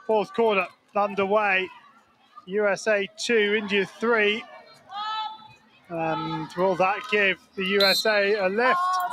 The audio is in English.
Fourth quarter underway. USA 2, India 3. And will that give the USA a lift?